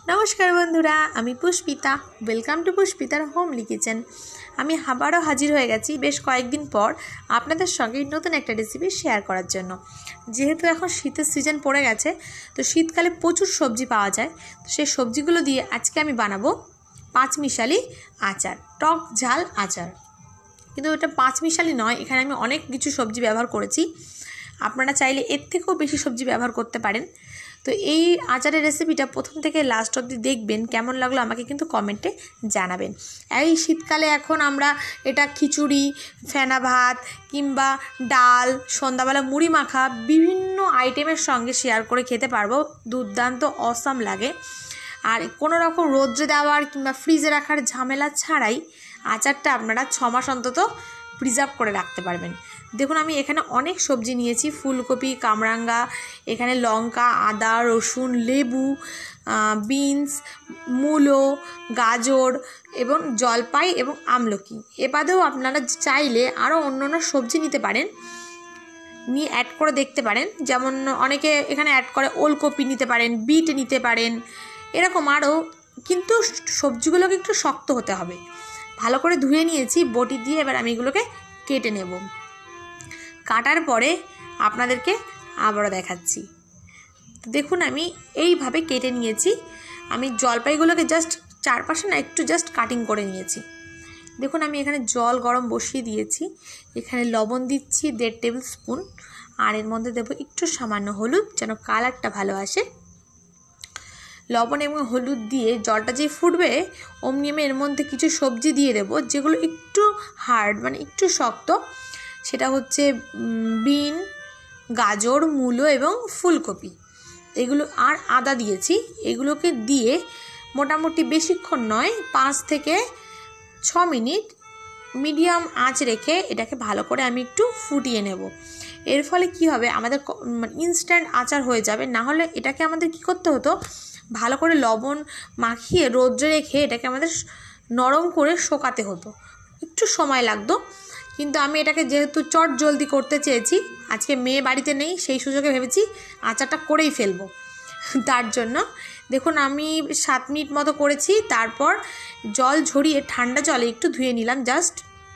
নমস্কার বন্ধুরা, আমি পুষ্পিতা। ওয়েলকাম টু পুষ্পিতার হোমলি কিচেন। আমি আবারও হাজির হয়ে গেছি বেশ কয়েকদিন পর আপনাদের সঙ্গে নতুন একটা রেসিপি শেয়ার করার জন্য। যেহেতু এখন শীতের সিজন পড়ে গেছে, তো শীতকালে প্রচুর সবজি পাওয়া যায়। তো সেই সবজিগুলো দিয়ে আজকে আমি বানাবো পাঁচমিশালি আচার, টক ঝাল আচার। কিন্তু এটা পাঁচমিশালি নয়, এখানে আমি অনেক কিছু সবজি ব্যবহার করেছি। আপনারা চাইলে এর থেকেও বেশি সবজি ব্যবহার করতে পারেন। তো এই আচারের রেসিপিটা প্রথম থেকে লাস্ট অবধি দেখবেন, কেমন লাগলো আমাকে কিন্তু কমেন্টে জানাবেন। এই শীতকালে এখন আমরা এটা খিচুড়ি, ফেনা ভাত কিংবা ডাল, সন্ধ্যাবেলা মুড়ি মাখা বিভিন্ন আইটেমের সঙ্গে শেয়ার করে খেতে পারবো। দুর্দান্ত অসাম লাগে। আর কোনো রকম রোদ্রে দেওয়ার কিংবা ফ্রিজে রাখার ঝামেলা ছাড়াই আচারটা আপনারা 6 মাস অন্তত প্রিজার্ভ করে রাখতে পারবেন। দেখুন, আমি এখানে অনেক সবজি নিয়েছি। ফুলকপি, কামরাঙ্গা, এখানে লঙ্কা, আদা, রসুন, লেবু, বিনস, মূলো, গাজর এবং জলপাই এবং আমলকি। এ বাদেও আপনারা চাইলে আরও অন্য সবজি নিতে পারেন, নিয়ে অ্যাড করে দেখতে পারেন। যেমন অনেকে এখানে অ্যাড করে ওলকপি নিতে পারেন, বিট নিতে পারেন, এরকম আরও। কিন্তু সবজিগুলোকে একটু শক্ত হতে হবে। ভালো করে ধুয়ে নিয়েছি বটি দিয়ে। এবার আমি এগুলোকে কেটে নেব। কাটার পরে আপনাদেরকে আবারও দেখাচ্ছি। দেখুন, আমি এইভাবে কেটে নিয়েছি। আমি জলপাইগুলোকে জাস্ট চারপাশে একটু জাস্ট কাটিং করে নিয়েছি। দেখুন, আমি এখানে জল গরম বসিয়ে দিয়েছি। এখানে লবণ দিচ্ছি 1.5 টেবিল স্পুন, আর এর মধ্যে দেবো একটু সামান্য হলুদ, যেন কালারটা ভালো আসে। লবণ এবং হলুদ দিয়ে জলটা যে ফুটবে অমনি আমি এর মধ্যে কিছু সবজি দিয়ে দেবো, যেগুলো একটু হার্ড, মানে একটু শক্ত। সেটা হচ্ছে বিন, গাজর, মূলো এবং ফুলকপি, এগুলো। আর আদা দিয়েছি। এগুলোকে দিয়ে মোটামুটি বেশিক্ষণ নয়, 5 থেকে 6 মিনিট মিডিয়াম আঁচ রেখে এটাকে ভালো করে আমি একটু ফুটিয়ে নেব। এর ফলে কি হবে, আমাদের ইনস্ট্যান্ট আচার হয়ে যাবে। না হলে এটাকে আমাদের কি করতে হতো, ভালো করে লবণ মাখিয়ে রোদ্রে রেখে এটাকে আমাদের নরম করে শোকাতে হতো, একটু সময় লাগতো। কিন্তু আমি এটাকে যেহেতু চট জলদি করতে চেয়েছি, আজকে মেয়ে বাড়িতে নেই, সেই সুযোগে ভেবেছি আচারটা করেই ফেলবো। তার জন্য দেখুন, আমি 7 মিনিট মতো করেছি। তারপর জল ঝরিয়ে ঠান্ডা জলে একটু ধুয়ে নিলাম জাস্ট।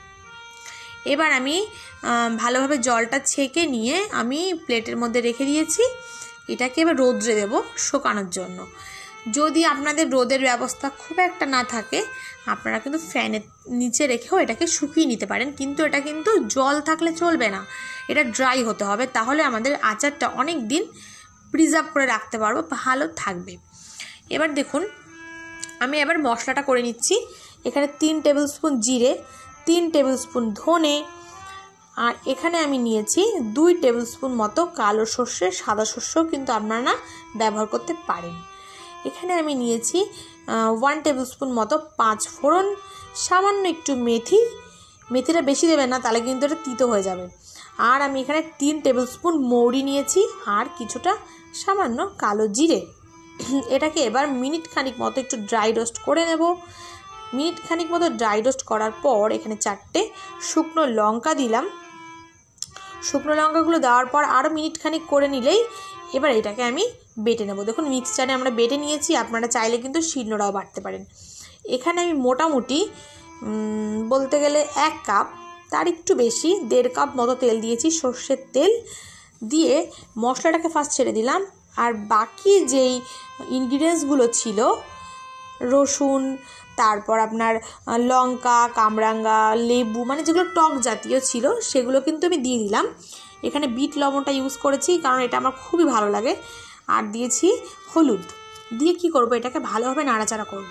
এবার আমি ভালোভাবে জলটা ছেঁকে নিয়ে আমি প্লেটের মধ্যে রেখে দিয়েছি। এটাকে এবার রোদ্রে দেবো শুকানোর জন্য। যদি আপনাদের রোদের ব্যবস্থা খুব একটা না থাকে, আপনারা কিন্তু ফ্যানের নিচে রেখেও এটাকে শুকিয়ে নিতে পারেন। কিন্তু এটা কিন্তু জল থাকলে চলবে না, এটা ড্রাই হতে হবে। তাহলে আমাদের আচারটা অনেক দিন প্রিজার্ভ করে রাখতে পারবো, ভালো থাকবে। এবার দেখুন, আমি এবার মশলাটা করে নিচ্ছি। এখানে 3 টেবিল স্পুন জিরে, 3 টেবিল স্পুন ধনে, আর এখানে আমি নিয়েছি 2 টেবিল স্পুন মতো কালো সর্ষে, সাদা সর্ষেও কিন্তু আপনারা ব্যবহার করতে পারেন। এখানে আমি নিয়েছি 1 টেবিল স্পুন মতো 5 ফোড়ন, সামান্য একটু মেথি। মেথিটা বেশি দেবেন না, তাহলে কিন্তু এটা তিতো হয়ে যাবে। আর আমি এখানে 3 টেবিল স্পুন মৌরি নিয়েছি, আর কিছুটা সামান্য কালো জিরে। এটাকে এবার মিনিট খানিক মতো একটু ড্রাই রোস্ট করে নেব। মিনিট খানিক মতো ড্রাই রোস্ট করার পর এখানে 4টে শুকনো লঙ্কা দিলাম। শুকনো লঙ্কাগুলো দেওয়ার পর আরও মিনিট খানিক করে নিলেই এবার এটাকে আমি বেটে নেব। দেখুন, মিক্সচারে আমরা বেটে নিয়েছি। আপনারা চাইলে কিন্তু শিলনোড়াও বাটতে পারেন। এখানে আমি মোটামুটি বলতে গেলে 1 কাপ, তার একটু বেশি, 1.5 কাপ মতো তেল দিয়েছি, সর্ষের তেল দিয়ে মশলাটাকে ফার্স্ট ছেড়ে দিলাম। আর বাকি যেই ইনগ্রিডিয়েন্টসগুলো ছিল, রসুন, তারপর আপনার লঙ্কা, কামরাঙ্গা, লেবু, মানে যেগুলো টক জাতীয় ছিল, সেগুলো কিন্তু আমি দিয়ে দিলাম। এখানে বিট লবণটা ইউজ করেছি, কারণ এটা আমার খুবই ভালো লাগে। আর দিয়েছি হলুদ। দিয়ে কি করব, এটাকে ভালোভাবে নাড়াচাড়া করব।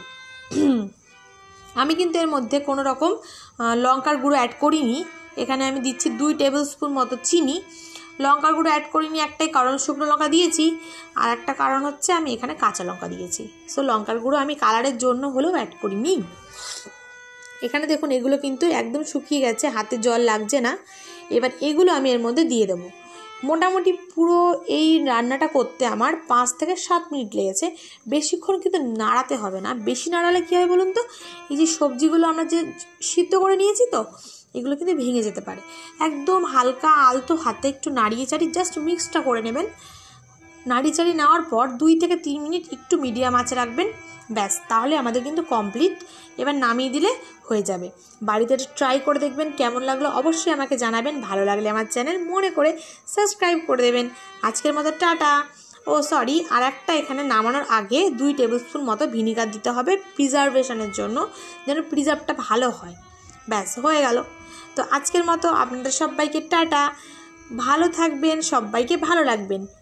আমি কিন্তু এর মধ্যে কোনো রকম লঙ্কার গুঁড়ো অ্যাড করিনি। এখানে আমি দিচ্ছি 2 টেবিল স্পুন মতো চিনি। লঙ্কার গুঁড়ো অ্যাড করিনি একটাই কারণ, শুকনো লঙ্কা দিয়েছি। আর একটা কারণ হচ্ছে আমি এখানে কাঁচা লঙ্কা দিয়েছি। সো লঙ্কার গুঁড়ো আমি কালারের জন্য হলেও অ্যাড করিনি। এখানে দেখুন, এগুলো কিন্তু একদম শুকিয়ে গেছে, হাতে জল লাগছে না। এবার এগুলো আমি এর মধ্যে দিয়ে দেবো। মোটামুটি পুরো এই রান্নাটা করতে আমার 5 থেকে 7 মিনিট লেগেছে। বেশিক্ষণ কিন্তু নাড়াতে হবে না। বেশি নাড়ালে কী হবে বলুন তো, এই যে সবজিগুলো আমরা যে সিদ্ধ করে নিয়েছি, তো এগুলো কিন্তু ভেঙে যেতে পারে। একদম হালকা আলতো হাতে একটু নাড়িয়ে চাড়িয়ে জাস্ট মিক্সটা করে নেবেন। নাড়িয়ে চাড়িয়ে নেওয়ার পর 2 থেকে 3 মিনিট একটু মিডিয়াম আঁচে রাখবেন। ব্যাস, তাহলে আমাদের কিন্তু কমপ্লিট। এবার নামিয়ে দিলে হয়ে যাবে। বাড়িতে ট্রাই করে দেখবেন, কেমন লাগলো অবশ্যই আমাকে জানাবেন। ভালো লাগলে আমার চ্যানেল মনে করে সাবস্ক্রাইব করে দেবেন। আজকের মতো টাটা। ও সরি, আর একটা এখানে নামানোর আগে 2 টেবিল স্পুন মতো ভিনিগার দিতে হবে প্রিজারভেশনের জন্য, যেন প্রিজার্ভটা ভালো হয়। ব্যাস হয়ে গেল। তো আজকের মতো আপনাদের সবাইকে টাটা, ভালো থাকবেন, সবাইকে ভালো রাখবেন।